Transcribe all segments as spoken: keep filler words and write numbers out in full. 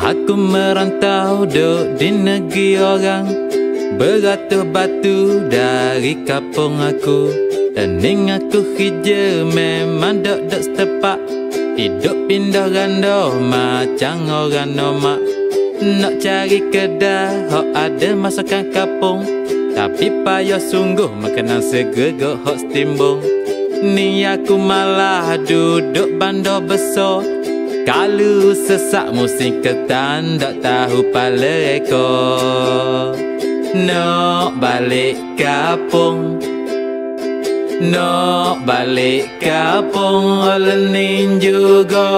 Aku merantau duduk di negeri orang, beratus batu dari kampung aku. Lening aku hija memang dok-dok setepak, hidup pindah ganda macam orang nomak. Nak cari kedai hok ada masakan kampung, tapi payah sungguh makanan segera hok setimbung. Ni aku malah duduk bandar besar, kalau sesak musim ketan tak tahu pala ekor. Nak balik kampung, nak balik kampung lening juga.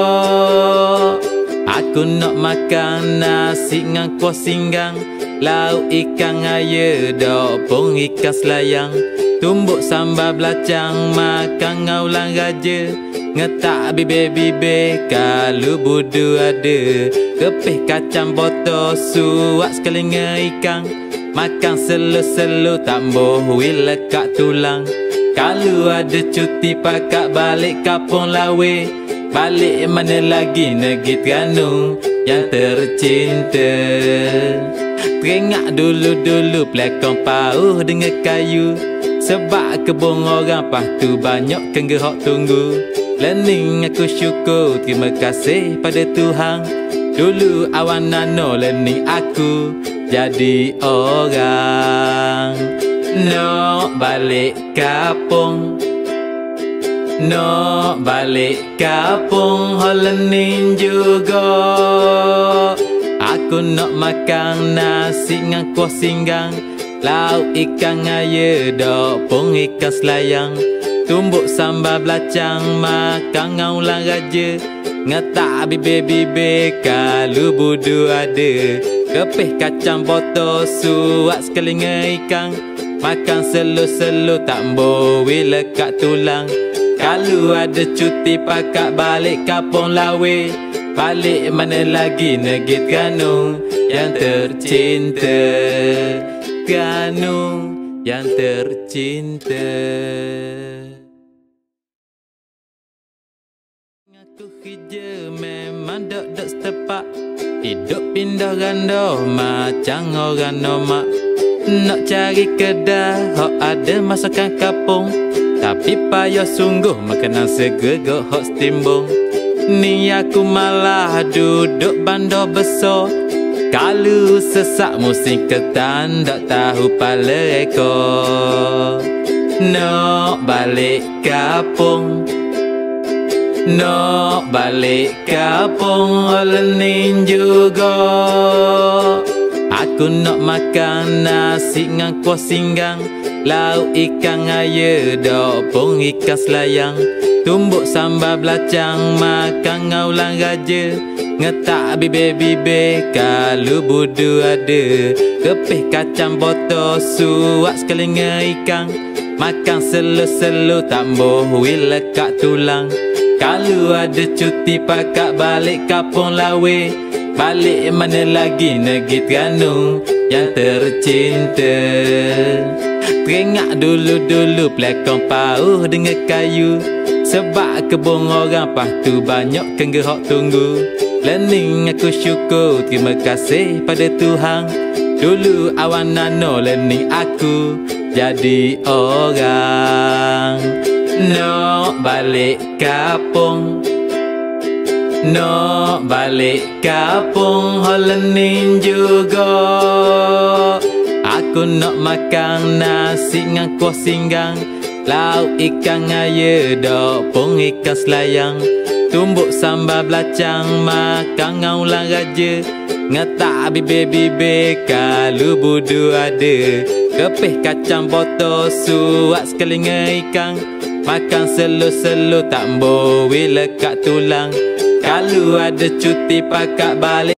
Aku nak makan nasi ngan kuah singgang, lauk ikan air dok pun ikan selayang, tumbuk sambal belacang makan ngaulang raja. Ngetak bibe-bibe kalau budu ada, kepih kacang botol suak sekelinga ikan, makan selu-selu tambuh wi lekat tulang. Kalau ada cuti pakak balik kampung lawe, balik mana lagi negeri Terengganu yang tercinta. Teringat dulu-dulu pelakon pauh dengan kayu, sebab kebun orang pastu banyak kengge hok tunggu. Lening aku syukur terima kasih pada Tuhan, dulu awan nano lening aku jadi orang. Nak balik kampung, nak balik kampung lening juga. Aku nak makan nasi ngan kuah singgang, lauk ikan air dok pun ikan selayang, tumbuk sambal belacang makan ngaulang raja. Ngetak bibe-bibe kalau budu ada, kepih kacang botol suak sekelinga ikan, makan selu-selu tambuh wi lekat tulang. Kalau ada cuti pakak balik kampung lawe, balik mana lagi negeri Terengganu yang tercinta. Terengganu yang tercinta. Aku hija memang dok-dok setepak, hidup pindah ganda macam orang nomak. Nak cari kedai hok ada masakan kampung, tapi payah sungguh makanan segera hok setimbung. Ni aku malah duduk bandar besar, kalau sesak musim ketan tak tahu pala ekor. Nak balik kampung, nak balik kampung lening juga. Aku nak makan nasi ngan kuah singgang, lauk ikan air dok pun ikan selayang, tumbuk sambal belacang makan ngaulang raja. Ngetak bibe-bibe kalau budu ada, kepih kacang botol suak sekelinga ikan, makan selu-selu tambuh wi lekat tulang. Kalau ada cuti pakak balik kampung lawe, balik mana lagi negeri Terengganu yang tercinta. Teringat dulu-dulu pelakon pauh dengan kayu, sebab kebun orang pastu banyak kengge hok tunggu. Lening aku syukur terima kasih pada Tuhan, dulu awan nano lening aku jadi orang. Nak balik kampung, nak balik kampung lening juga. Aku nak makan nasi ngan kuah singgang, lauk ikan air dok pun ikan selayang, tumbuk sambal belacang makan ngaulang raja. Ngetak bibe-bibe kalau budu ada, kepih kacang botol suak sekelinga ikan, makan selu-selu tambuh wi lekat tulang. Kalau ada cuti pakak balik